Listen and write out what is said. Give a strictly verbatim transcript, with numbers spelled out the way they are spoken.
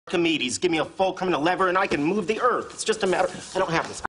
Archimedes. Give me a fulcrum and a lever, and I can move the earth. It's just a matter. I don't have this.